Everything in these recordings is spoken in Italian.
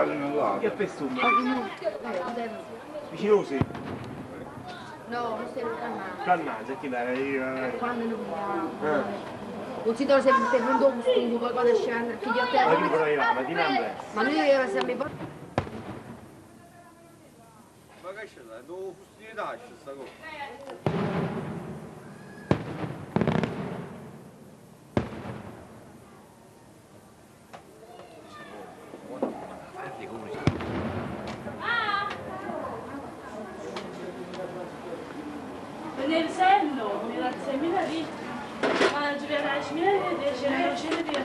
Che festume? Vicino sì. No, non stiamo calmando. Calmate, chi dai? Quando non un sito si è venuto un stupido, poi quando scende il figlio a terra. Ma chi poteva arrivare? Ma di nambre? Ma lui era sempre portato. Ma che c'è là? Devo fustigliare sta cosa. Nel senno, nella semina lì, ma giocare a semina lì, c'era non c'era di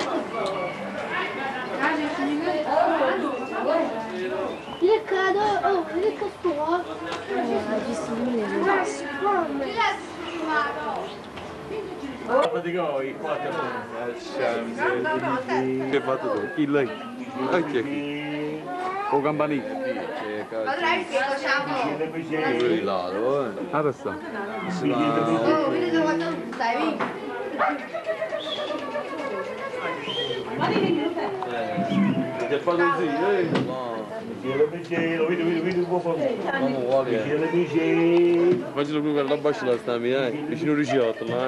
Il cado, oh, il caspuro. Praticò i 4 Che hai fatto tu? Chi lei? Ah, chi è chi? Con campanile? Ma dai, che facciamo? Quello di lato, Ah, sta. Oh, vedi dove stai, vieni. Che hai fatto così? Lo vedi un po' Mamma vuole. Faccelo qui per la bascia la stamina, vicino Ricciotto, ma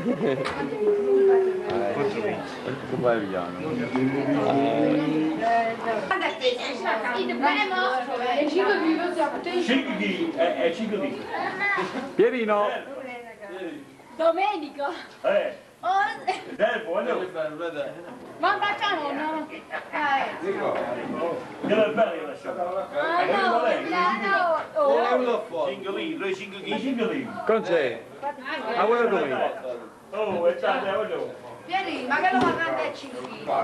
Che fai piano? È 5 di. Pierino! Domenico! Voglio. Ma bacano no? Che è bello che lasciamo. Due 5 lì. Con c'è? A quello dove? Oh, è tanto, voglio. Vieni, ma che lo guardate a 5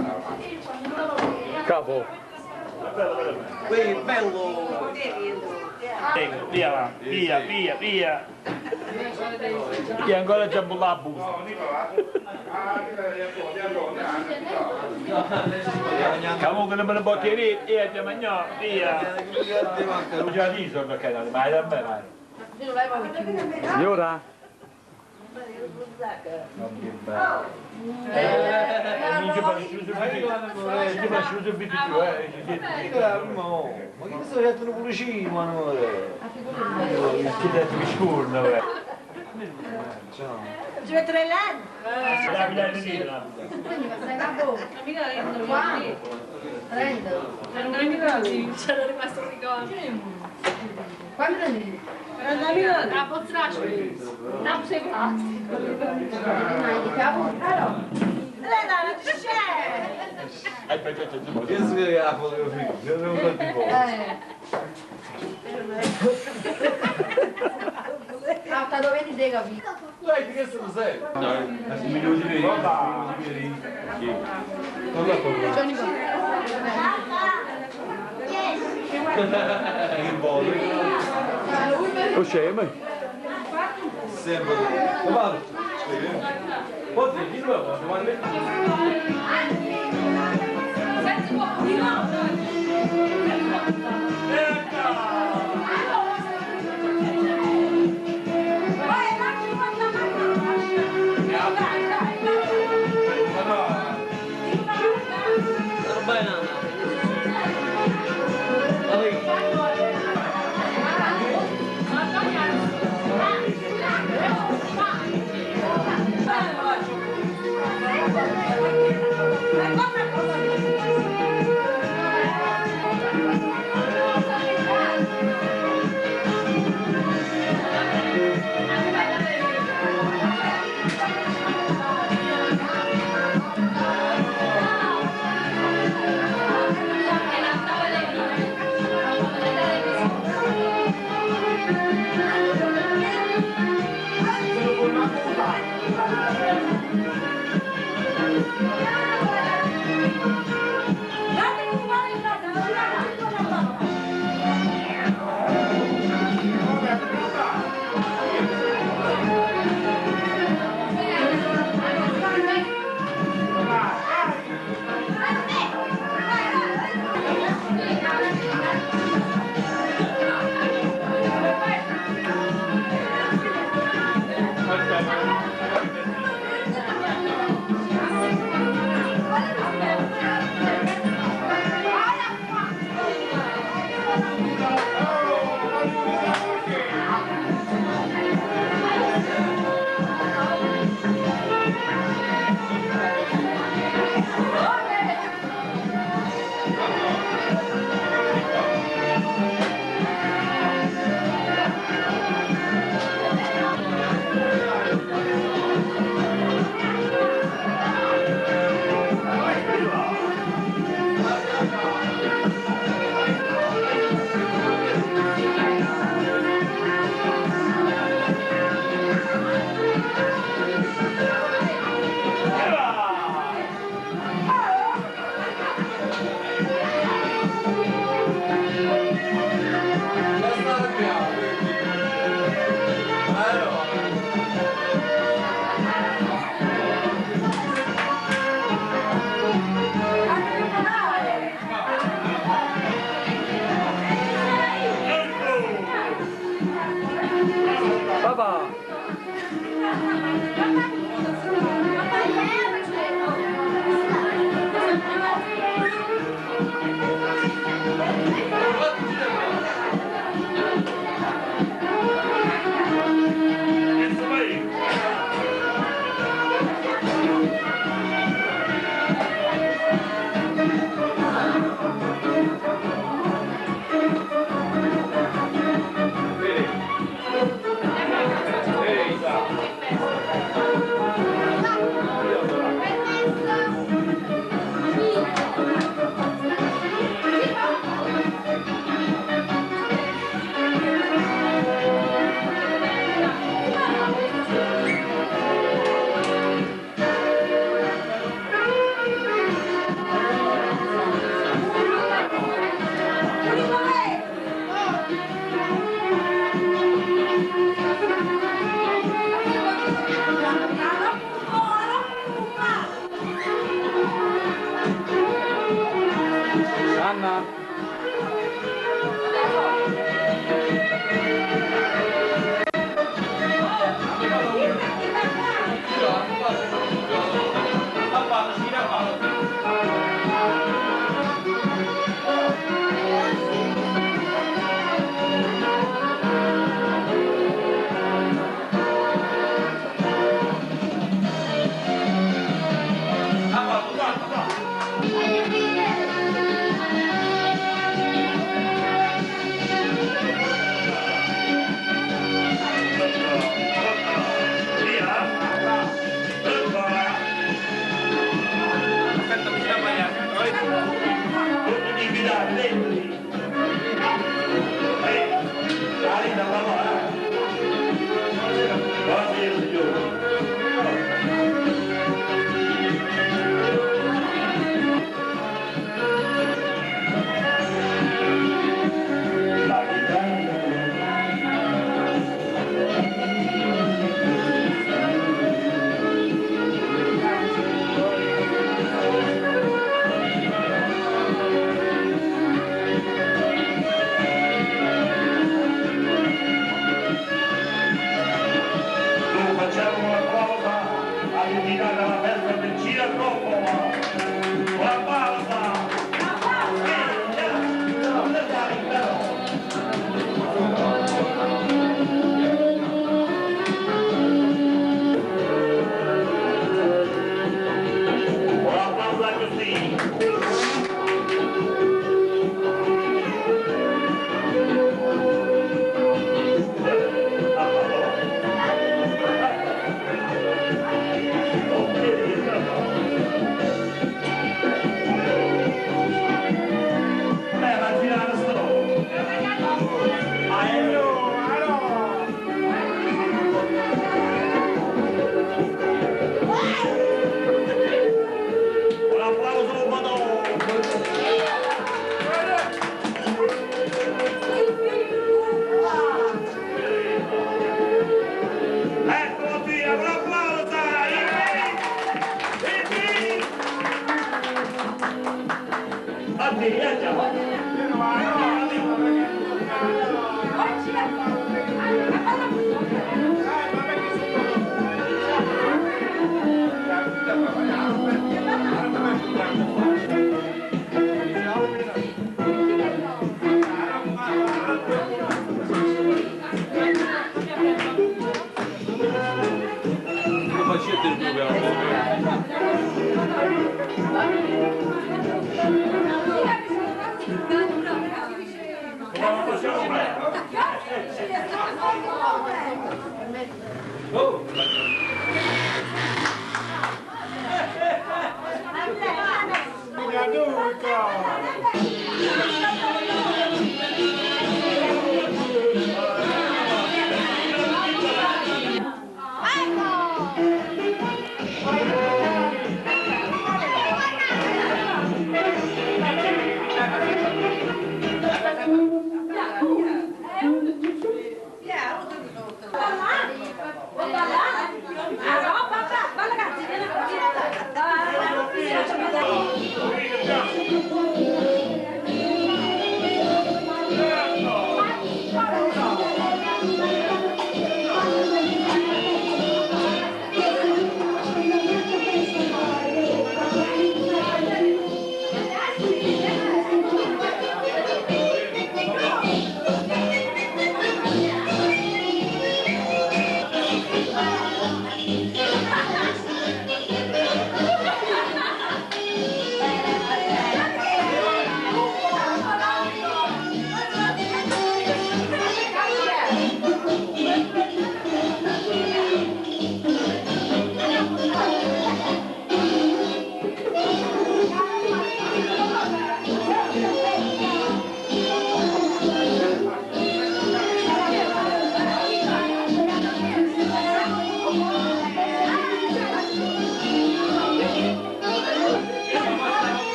Capo! Bello, bello. Via, via, via, via. E ancora c'è la busta. Comunque non me ne può chiedere, e ti mangiò, via. Non già dico perché non vai da me. Signora? Non ci faccio subito più, Ma che stai facendo pulicino, amore? Che ti scorno, Ci mettere l'anno. La vita di dire. Quindi ma stai una bocca. Mica rendo. Prendo. C'era rimasto un ricordo. Quando prendi? La pozzraccia. Non sei pazzo. Elena, non c'è! Aspetta, Che sferiamo le figlie? Non lo dico. Ah, sta dove ti devi capire? Dai, che sono sei? No, mi devo dire. Non la compro. Gianni qua. Il volo. O scema? Sempre. Ma vado. Poi di nuovo, domani. Anna?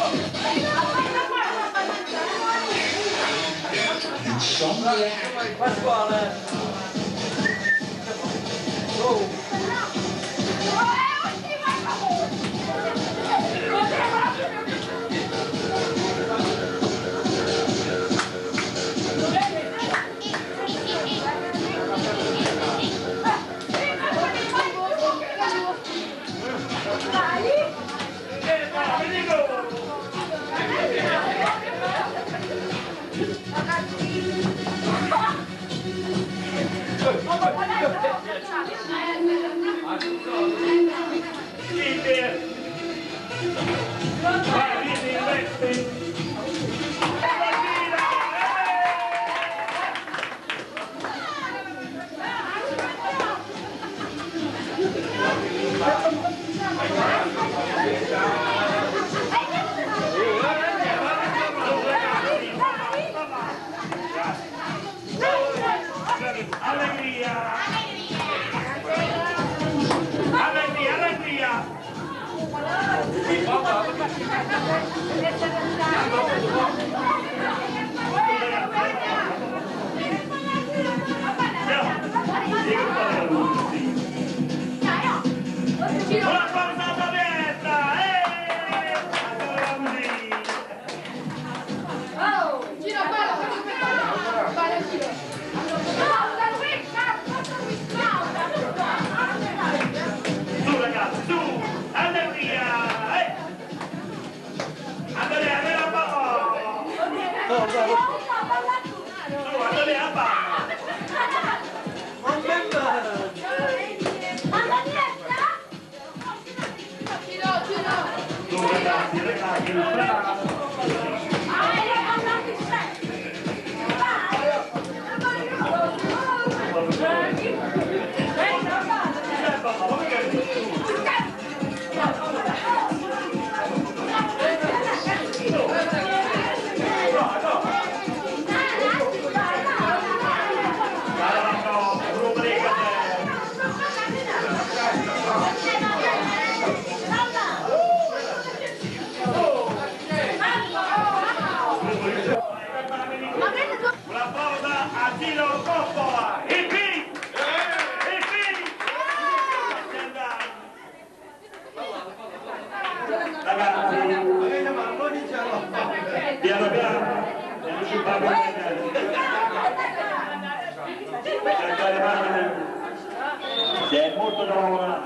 C'è molto da lavorare.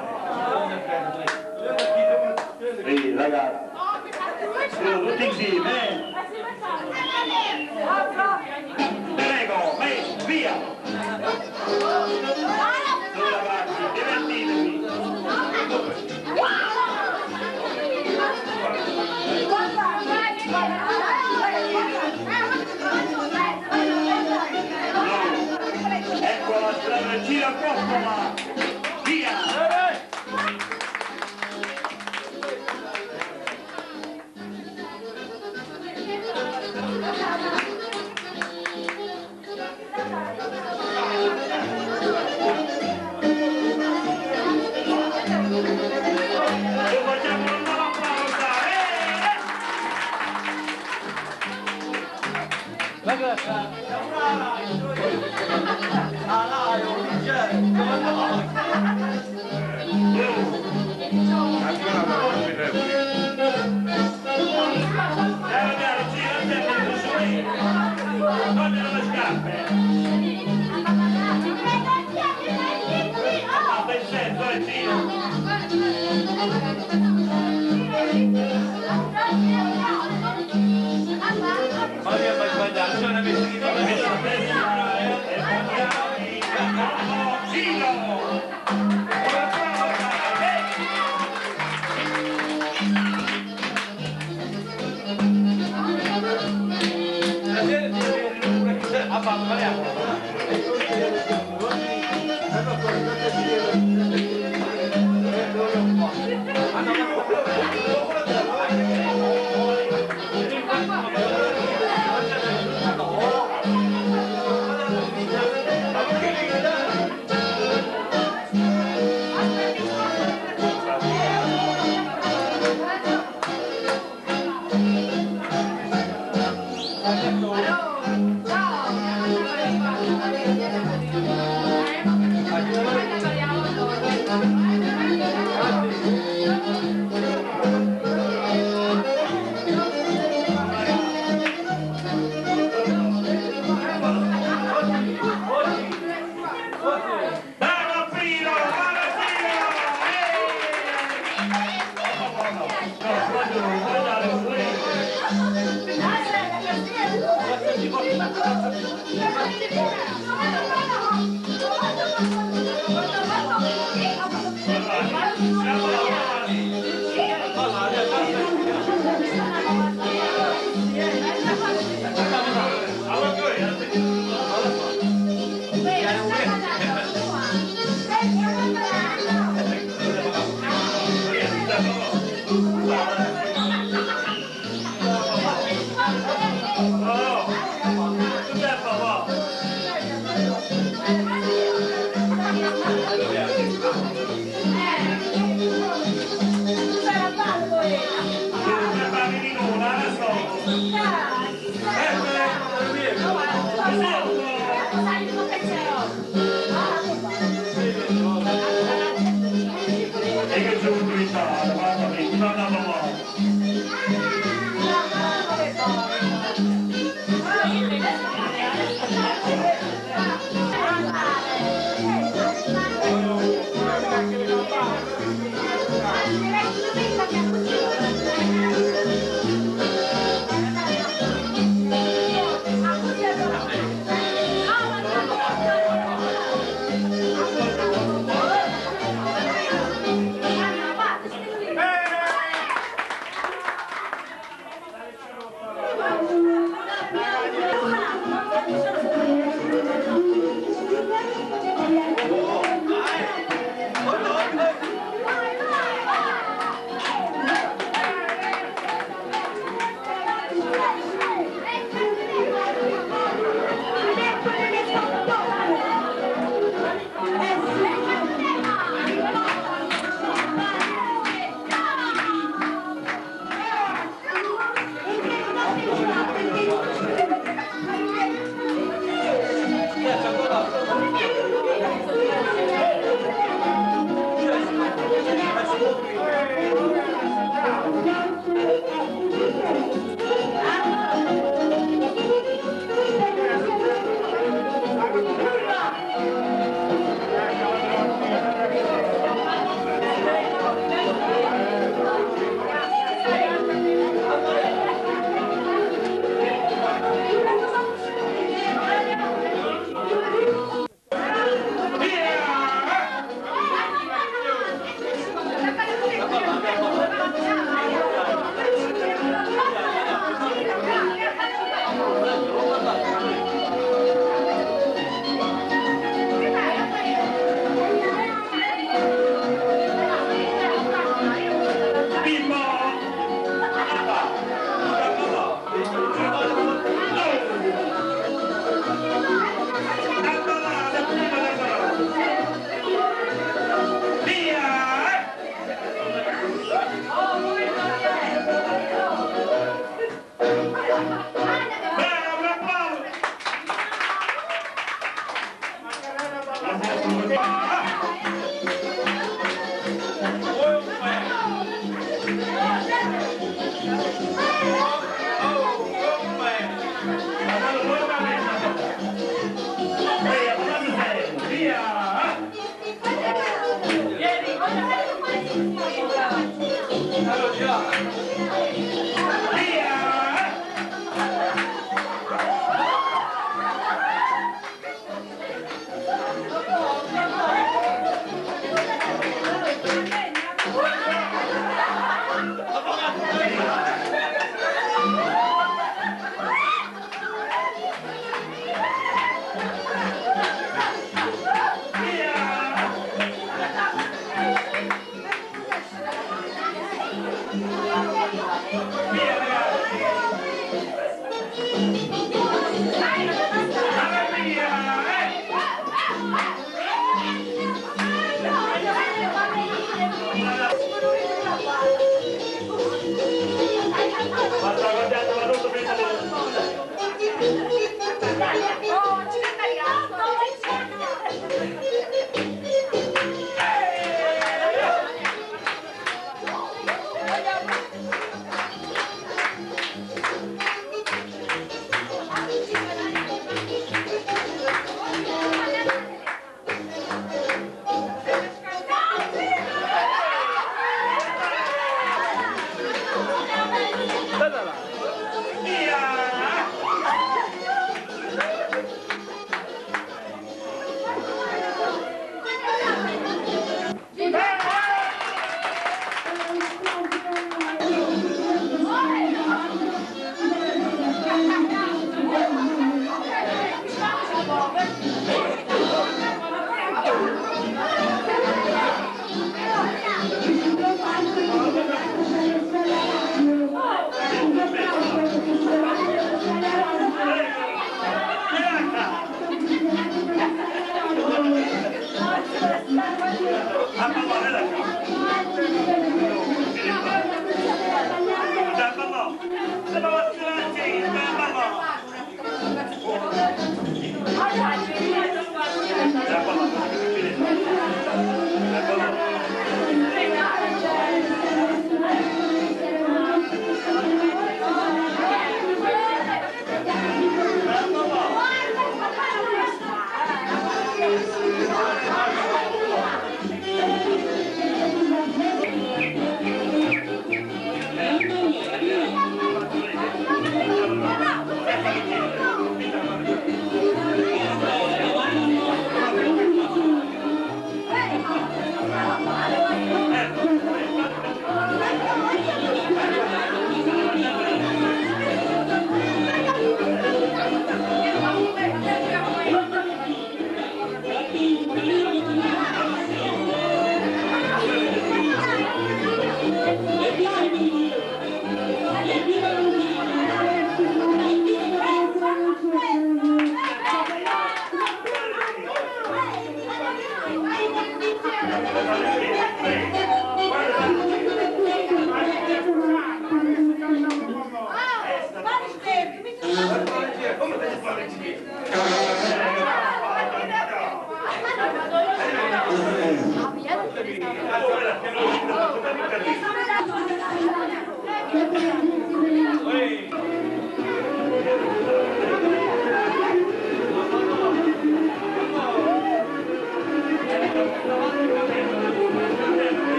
Ehi ragazzi, tutti insieme, Prego, via! Su ragazzi, divertitevi! Ecco la strada, gira Coppola! Via!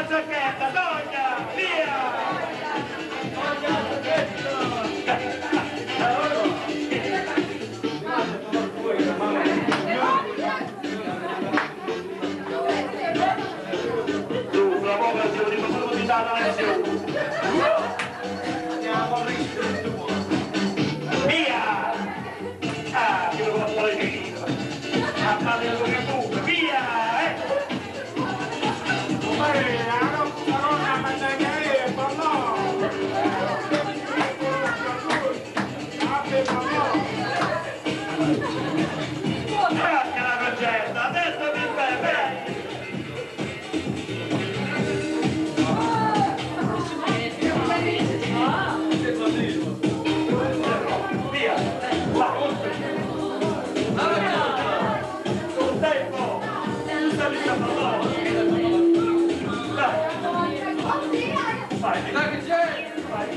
zacchetta, donna, via! Tu, la boca si lo dico solo di data lezione. Via! Ah, che lo vuole dire. A fare lo che tu, via! Grazie la concetta, adesso mi fai bene! Via! Va! Dai un po'! Sali a parlare! Dai! Vai! Dai che c'è!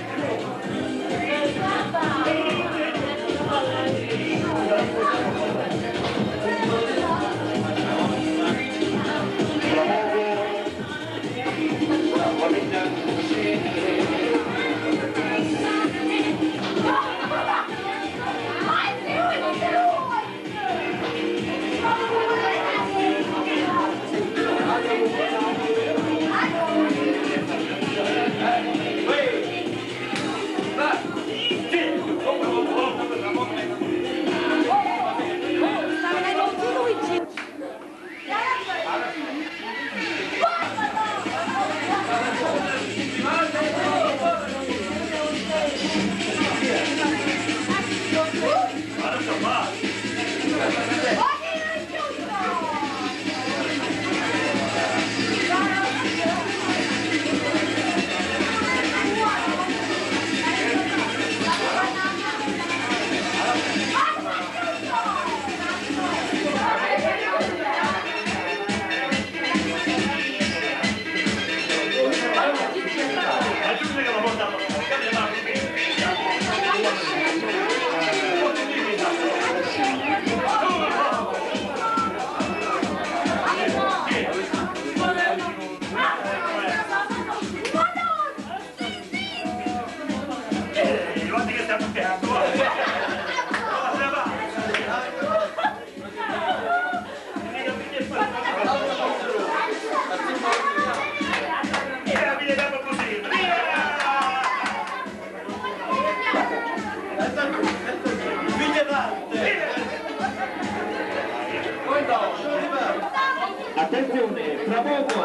Attenzione, tra poco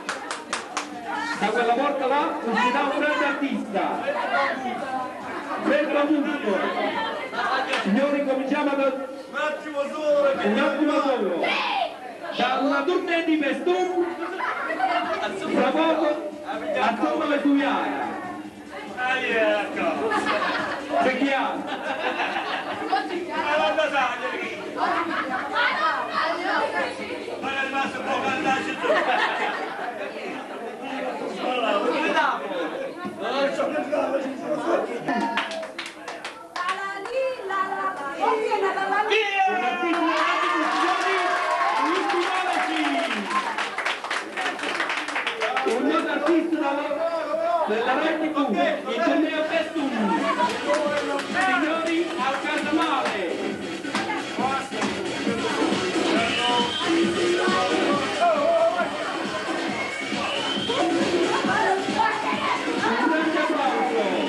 da quella porta là uscirà un grande artista, Pedro Musso. Signori, cominciamo un attimo solo. Dalla tournée di Festum, tra poco a Somma Vesuviana. C'è chi ha? Ma è rimasto un po' vantaggio tu! Un nuovo artista della Rai TV, il torneo Festum. Signori, al Casamale. Un grande applauso.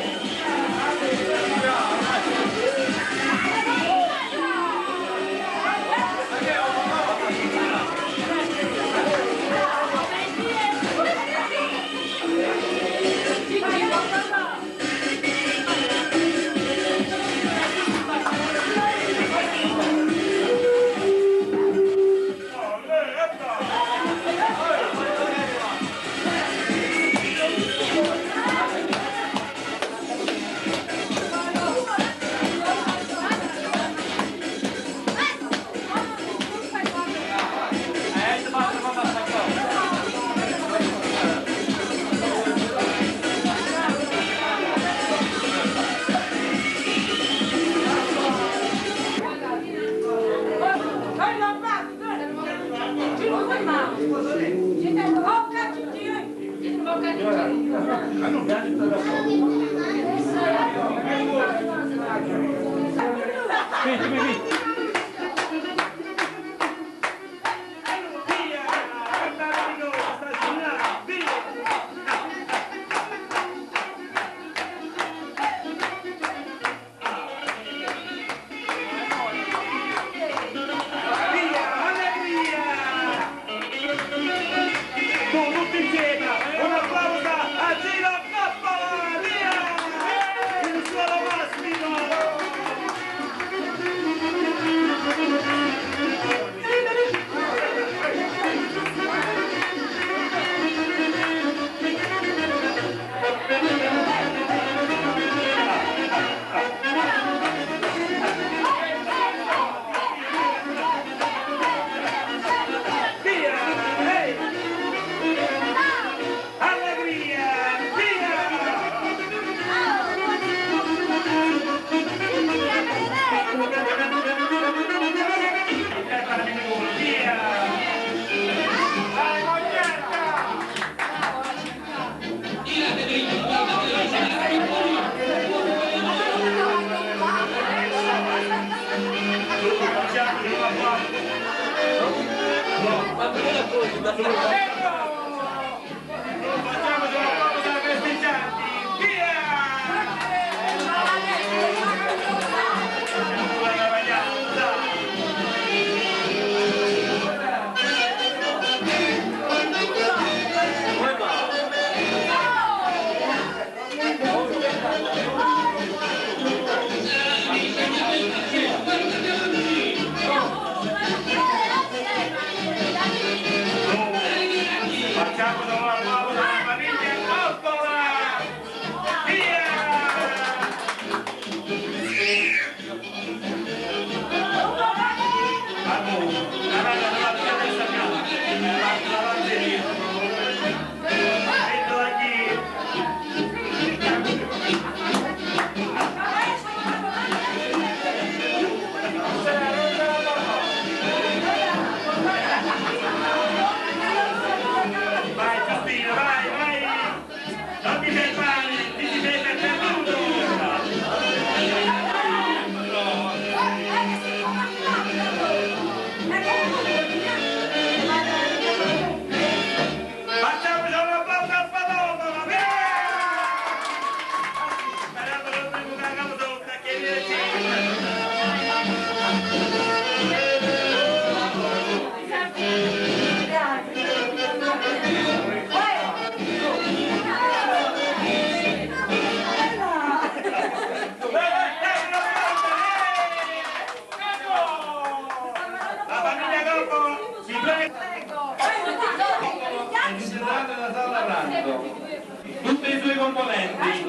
Tutti i suoi componenti.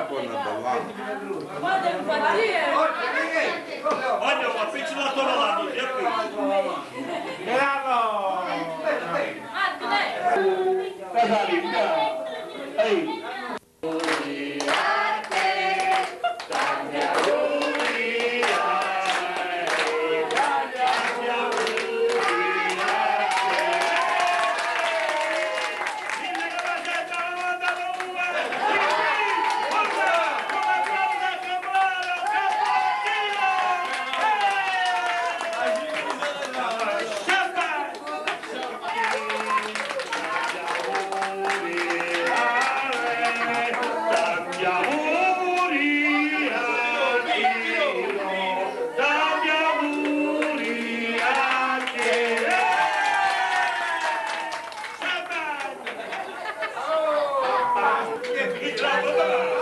Guarda infatti Guarda, ma piccolato là, bravo! Marco dai. Ehi! Bravo!